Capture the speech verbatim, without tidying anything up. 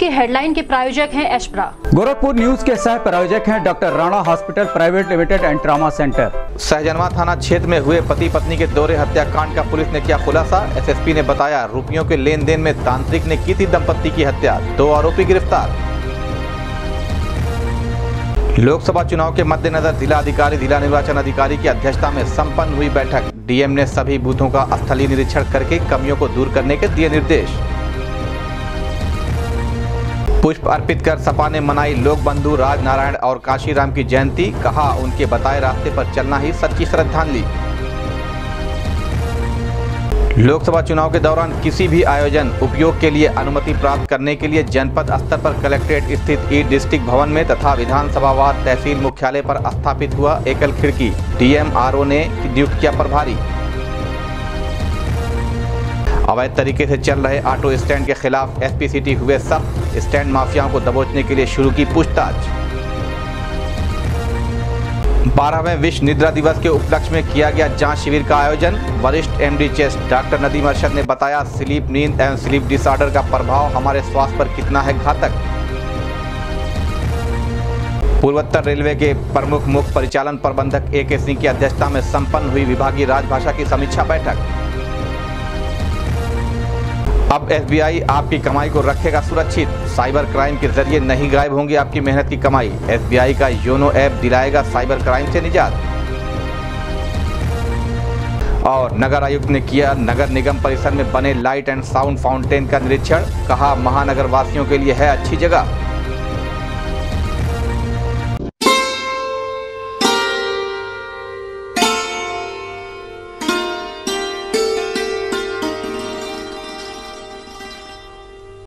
की हेडलाइन के प्रायोजक हैं एशप्रा। गोरखपुर न्यूज के सह प्रायोजक हैं doctor Rana hospital private limited and trauma centre. Sahjanwa थाना क्षेत्र में हुए पति पत्नी के दोहरे हत्याकांड का पुलिस ने किया खुलासा। एसएसपी ने बताया, रुपयों के लेन देन में तांत्रिक ने की थी दंपत्ति की हत्या, दो आरोपी गिरफ्तार। लोकसभा चुनाव के मद्देनजर जिला अधिकारी जिला निर्वाचन अधिकारी की अध्यक्षता में संपन्न हुई बैठक। डीएम ने सभी बूथों का स्थलीय निरीक्षण करके कमियों को दूर करने के दिए निर्देश। पुष्प अर्पित कर सपा ने मनाई लोक बंधु राज नारायण और काशीराम की जयंती। कहा, उनके बताए रास्ते पर चलना ही सच्ची श्रद्धांजलि। लोकसभा चुनाव के दौरान किसी भी आयोजन उपयोग के लिए अनुमति प्राप्त करने के लिए जनपद स्तर पर कलेक्ट्रेट स्थित ई डिस्ट्रिक्ट भवन में तथा विधानसभावार तहसील मुख्यालय पर स्थापित हुआ एकल खिड़की। डीएम आरओ ने नियुक्त किया प्रभारी। अवैध तरीके से चल रहे ऑटो स्टैंड के खिलाफ एसपी सिटी हुए सख्त। स्टैंड माफियाओं को दबोचने के लिए शुरू की पूछताछ। बारहवें विश्व निद्रा दिवस के उपलक्ष्य में किया गया जांच शिविर का आयोजन। वरिष्ठ MD chest doctor Nadeem Arshad ने बताया, स्लीप नींद एवं स्लीप डिसऑर्डर का प्रभाव हमारे स्वास्थ्य पर कितना है घातक। पूर्वोत्तर रेलवे के प्रमुख मुख्य परिचालन प्रबंधक ए के सिंह की अध्यक्षता में संपन्न हुई विभागीय राजभाषा की समीक्षा बैठक। अब एसबीआई आपकी कमाई को रखेगा सुरक्षित। साइबर क्राइम के जरिए नहीं गायब होंगी आपकी मेहनत की कमाई। एसबीआई का योनो ऐप दिलाएगा साइबर क्राइम से निजात। और नगर आयुक्त ने किया नगर निगम परिसर में बने लाइट एंड साउंड फाउंटेन का निरीक्षण। कहा, महानगर वासियों के लिए है अच्छी जगह।